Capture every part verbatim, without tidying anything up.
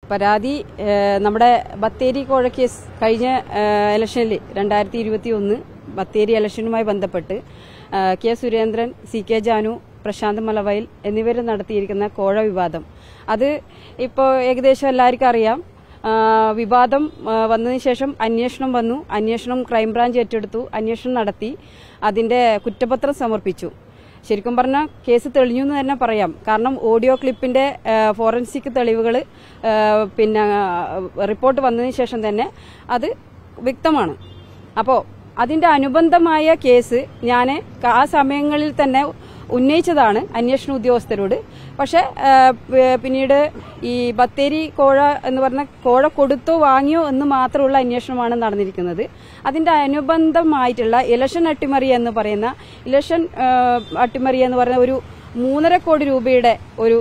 പരാതി നമ്മുടെ ബത്തേരി കോഴ കേസ് കഴിഞ്ഞ ഇലക്ഷനിൽ രണ്ടായിരത്തി ഇരുപത്തി ഒന്ന് ബത്തേരി ഇലക്ഷനുമായി ബന്ധപ്പെട്ട് K Surendran, C K Janu, Prashanth Malavayal എന്നിവർ നടത്തിയിരിക്കുന്ന കോഴ വിവാദം, അത് ഇപ്പോൾ ഏകദേശം എല്ലാവർക്കും അറിയാം. വിവാദം വന്നതിന് ശേഷം അന്വേഷണം വന്നു. അന്വേഷണം ക്രൈംബ്രാഞ്ച് ഏറ്റെടുത്തു. അന്വേഷണം നടത്തി അതിന്റെ കുറ്റപത്രം സമർപ്പിച്ചു. ശരിക്കും പറഞ്ഞാൽ കേസ് തെളിഞ്ഞു എന്ന് തന്നെ പറയാം. കാരണം ഓഡിയോ ക്ലിപ്പിന്റെ ഫോറൻസിക് തെളിവുകൾ പിന്നെ റിപ്പോർട്ട് വന്നതിന് ശേഷം തന്നെ അത് വ്യക്തമാണ്. അപ്പോൾ അതിന്റെ അനുബന്ധമായ കേസ് ഞാൻ ആ സമയങ്ങളിൽ തന്നെ ഉന്നയിച്ചതാണ് അന്വേഷണ ഉദ്യോഗസ്ഥരോട്. പക്ഷെ പിന്നീട് ഈ ബത്തേരി കോഴ എന്ന് പറഞ്ഞ കോഴ കൊടുത്തോ വാങ്ങിയോ എന്ന് മാത്രമുള്ള അന്വേഷണമാണ് നടന്നിരിക്കുന്നത്. അതിന്റെ അനുബന്ധമായിട്ടുള്ള ഇലക്ഷൻ അട്ടിമറി എന്ന് പറയുന്ന ഇലക്ഷൻ അട്ടിമറി എന്ന് പറയുന്ന ഒരു മൂന്നര കോടി രൂപയുടെ ഒരു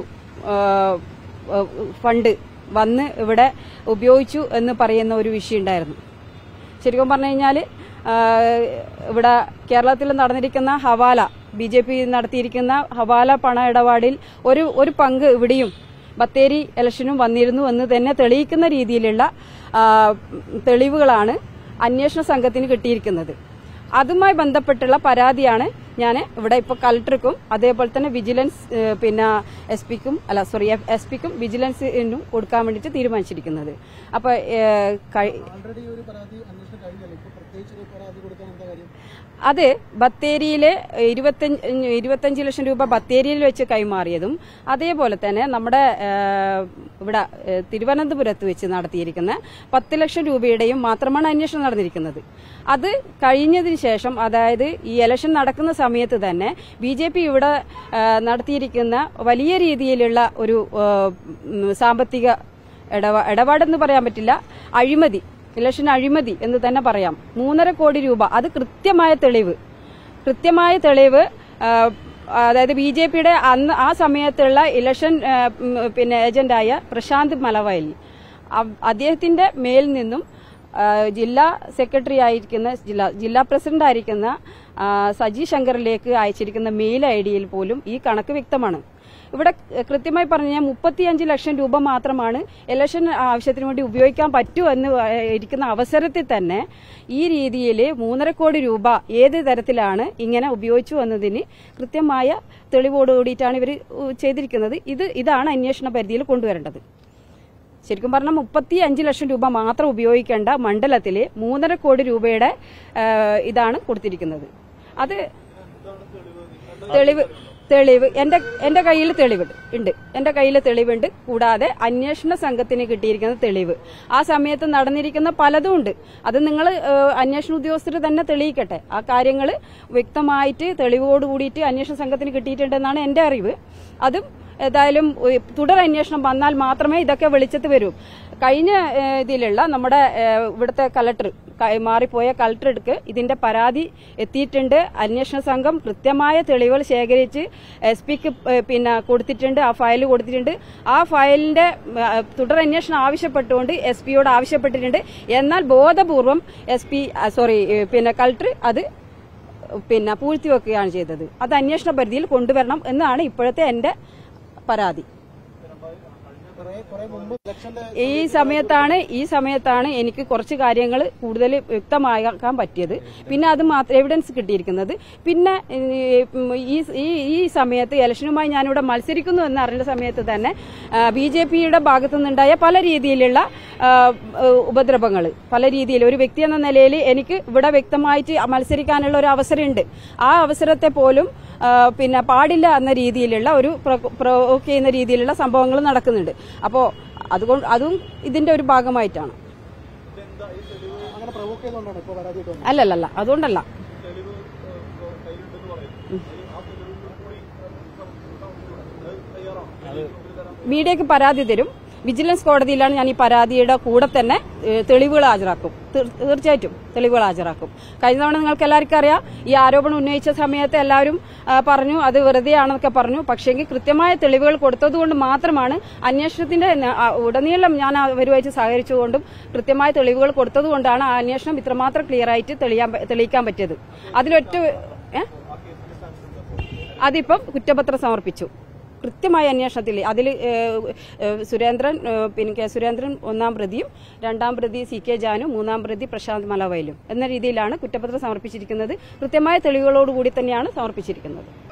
ഫണ്ട് വന്ന് ഇവിടെ ഉപയോഗിച്ചു എന്ന് പറയുന്ന ഒരു വിഷയം ഉണ്ടായിരുന്നു. ശരിക്കും പറഞ്ഞു കഴിഞ്ഞാൽ ഇവിടെ കേരളത്തിൽ നടന്നിരിക്കുന്ന ഹവാല, ബി ജെ പി നടത്തിയിരിക്കുന്ന ഹവാല പണ ഇടപാടിൽ ഒരു ഒരു പങ്ക് ഇവിടെയും ബത്തേരി ഇലക്ഷനും വന്നിരുന്നു എന്ന് തന്നെ തെളിയിക്കുന്ന രീതിയിലുള്ള തെളിവുകളാണ് അന്വേഷണ സംഘത്തിന് കിട്ടിയിരിക്കുന്നത്. അതുമായി ബന്ധപ്പെട്ടുള്ള പരാതിയാണ് ഞാൻ ഇവിടെ ഇപ്പോൾ കളക്ടർക്കും അതേപോലെ തന്നെ വിജിലൻസ് പിന്നെ എസ് പിക്കും അല്ല സോറി എസ് പിക്കും വിജിലൻസിനും കൊടുക്കാൻ വേണ്ടിയിട്ട് തീരുമാനിച്ചിരിക്കുന്നത്. അപ്പൊ അത് ബത്തേരിയിലെ ഇരുപത്തഞ്ച് ഇരുപത്തഞ്ച് ലക്ഷം രൂപ ബത്തേരിയിൽ വെച്ച് കൈമാറിയതും അതേപോലെ തന്നെ നമ്മുടെ ഇവിടെ തിരുവനന്തപുരത്ത് വെച്ച് നടത്തിയിരിക്കുന്ന പത്ത് ലക്ഷം രൂപയുടെയും മാത്രമാണ് അന്വേഷണം നടന്നിരിക്കുന്നത്. അത് കഴിഞ്ഞതിന് ശേഷം, അതായത് ഈ ഇലക്ഷൻ നടക്കുന്ന സമയത്ത് തന്നെ ബി ജെ പി ഇവിടെ നടത്തിയിരിക്കുന്ന വലിയ രീതിയിലുള്ള ഒരു സാമ്പത്തിക ഇടപാടെന്ന് പറയാൻ പറ്റില്ല, അഴിമതി, ഇലക്ഷൻ അഴിമതി എന്ന് തന്നെ പറയാം. മൂന്നര കോടി രൂപ, അത് കൃത്യമായ തെളിവ് കൃത്യമായ തെളിവ് അതായത് ബി ജെ പിയുടെ അന്ന് ആ സമയത്തുള്ള ഇലക്ഷൻ പിന്നെ ഏജന്റായ പ്രശാന്ത് മലവയൽ, അദ്ദേഹത്തിന്റെ മേൽ നിന്നും ജില്ലാ സെക്രട്ടറി ആയിരിക്കുന്ന ജില്ലാ ജില്ലാ പ്രസിഡന്റ് ആയിരിക്കുന്ന സജി ശങ്കറിലേക്ക് അയച്ചിരിക്കുന്ന മെയിൽ ഐ ഡിയിൽ പോലും ഈ കണക്ക് വ്യക്തമാണ്. ഇവിടെ കൃത്യമായി പറഞ്ഞാൽ മുപ്പത്തിയഞ്ച് ലക്ഷം രൂപ മാത്രമാണ് ഇലക്ഷൻ ആവശ്യത്തിന് വേണ്ടി ഉപയോഗിക്കാൻ പറ്റൂ എന്ന് ഇരിക്കുന്ന അവസരത്തിൽ തന്നെ ഈ രീതിയിൽ മൂന്നര കോടി രൂപ ഏത് തരത്തിലാണ് ഇങ്ങനെ ഉപയോഗിച്ചു എന്നതിന് കൃത്യമായ തെളിവോടുകൂടിയിട്ടാണ് ഇവർ ചെയ്തിരിക്കുന്നത്. ഇത് ഇതാണ് അന്വേഷണ പരിധിയിൽ കൊണ്ടുവരേണ്ടത്. ശരിക്കും പറഞ്ഞാൽ മുപ്പത്തി അഞ്ച് ലക്ഷം രൂപ മാത്രം ഉപയോഗിക്കേണ്ട മണ്ഡലത്തിൽ മൂന്നര കോടി രൂപയുടെ ഇതാണ് കൊടുത്തിരിക്കുന്നത്. അത് തെളിവ് തെളിവ് എന്റെ എന്റെ കയ്യിൽ തെളിവുണ്ട് ഉണ്ട് എന്റെ കയ്യിൽ തെളിവുണ്ട്. കൂടാതെ അന്വേഷണ സംഘത്തിന് കിട്ടിയിരിക്കുന്ന തെളിവ്, ആ സമയത്ത് നടന്നിരിക്കുന്ന പലതും ഉണ്ട്. അത് നിങ്ങൾ അന്വേഷണ ഉദ്യോഗസ്ഥർ തന്നെ തെളിയിക്കട്ടെ. ആ കാര്യങ്ങൾ വ്യക്തമായിട്ട് തെളിവോടുകൂടിയിട്ട് അന്വേഷണ സംഘത്തിന് കിട്ടിയിട്ടുണ്ടെന്നാണ് എന്റെ അറിവ്. അതും ഏതായാലും തുടർ അന്വേഷണം വന്നാൽ മാത്രമേ ഇതൊക്കെ വെളിച്ചത്ത് വരൂ. കഴിഞ്ഞ ഇതിലുള്ള നമ്മുടെ ഇവിടുത്തെ കളക്ടർ മാറിപ്പോയ കളക്ടർക്ക് ഇതിന്റെ പരാതി എത്തിയിട്ടുണ്ട്. അന്വേഷണ സംഘം കൃത്യമായ തെളിവുകൾ ശേഖരിച്ച് എസ് പിക്ക് പിന്നെ കൊടുത്തിട്ടുണ്ട്, ആ ഫയൽ കൊടുത്തിട്ടുണ്ട്. ആ ഫയലിന്റെ തുടർ അന്വേഷണം ആവശ്യപ്പെട്ടുകൊണ്ട് എസ് പിയോട് ആവശ്യപ്പെട്ടിട്ടുണ്ട്. എന്നാൽ ബോധപൂർവം എസ് പി സോറി പിന്നെ കളക്ടർ അത് പിന്നെ പൂഴ്ത്തിവെക്കുകയാണ് ചെയ്തത്. അത് അന്വേഷണ പരിധിയിൽ കൊണ്ടുവരണം എന്നാണ് ഇപ്പോഴത്തെ എന്റെ പരാതി. ഈ സമയത്താണ് ഈ സമയത്താണ് എനിക്ക് കുറച്ച് കാര്യങ്ങൾ കൂടുതൽ വ്യക്തമാക്കാൻ പറ്റിയത്. പിന്നെ അത് മാത്രം എവിഡൻസ് കിട്ടിയിരിക്കുന്നത്. പിന്നെ ഈ ഈ സമയത്ത് ഇലക്ഷനുമായി ഞാനിവിടെ മത്സരിക്കുന്നു എന്ന് അറിഞ്ഞ സമയത്ത് തന്നെ ബി ജെ പിയുടെ ഭാഗത്തു നിന്നുണ്ടായ പല രീതിയിലുള്ള ഉപദ്രവങ്ങൾ, പല രീതിയിൽ ഒരു വ്യക്തി എന്ന നിലയിൽ എനിക്ക് ഇവിടെ വ്യക്തമായിട്ട് മത്സരിക്കാനുള്ള ഒരു അവസരമുണ്ട്. ആ അവസരത്തെ പോലും പിന്നെ പാടില്ല എന്ന രീതിയിലുള്ള ഒരു പ്രൊവോക്ക് ചെയ്യുന്ന രീതിയിലുള്ള സംഭവങ്ങൾ നടക്കുന്നുണ്ട്. അപ്പോൾ അതുകൊണ്ട് അതും ഇതിന്റെ ഒരു ഭാഗമായിട്ടാണ്. അല്ലല്ല അതുകൊണ്ടല്ല. മീഡിയക്ക് പരാതി തരും. വിജിലൻസ് കോടതിയിലാണ് ഞാൻ ഈ പരാതിയുടെ കൂടെ തന്നെ തെളിവുകൾ ഹാജരാക്കും. തീർച്ചയായിട്ടും തെളിവുകൾ ഹാജരാക്കും. കഴിഞ്ഞ തവണ നിങ്ങൾക്ക് എല്ലാവർക്കും അറിയാം, ഈ ആരോപണം ഉന്നയിച്ച സമയത്ത് എല്ലാവരും പറഞ്ഞു അത് വെറുതെയാണെന്നൊക്കെ പറഞ്ഞു. പക്ഷേങ്കിൽ കൃത്യമായ തെളിവുകൾ കൊടുത്തതുകൊണ്ട് മാത്രമാണ് അന്വേഷണത്തിന്റെ ഉടനീളം ഞാൻ അവരുമായിട്ട് സഹകരിച്ചുകൊണ്ടും കൃത്യമായ തെളിവുകൾ കൊടുത്തതുകൊണ്ടാണ് ആ അന്വേഷണം ഇത്രമാത്രം ക്ലിയർ ആയിട്ട് തെളിയിക്കാൻ പറ്റിയത്. അതിലൊറ്റ അതിപ്പം കുറ്റപത്രം സമർപ്പിച്ചു. കൃത്യമായ അന്വേഷണത്തിൽ അതിൽ സുരേന്ദ്രൻ പിന്നെ കെ സുരേന്ദ്രൻ ഒന്നാം പ്രതിയും രണ്ടാം പ്രതി സി കെ ജാനു മൂന്നാം പ്രതി പ്രശാന്ത് മലവയലും എന്ന രീതിയിലാണ് കുറ്റപത്രം സമർപ്പിച്ചിരിക്കുന്നത്. കൃത്യമായ തെളിവുകളോടുകൂടി തന്നെയാണ് സമർപ്പിച്ചിരിക്കുന്നത്.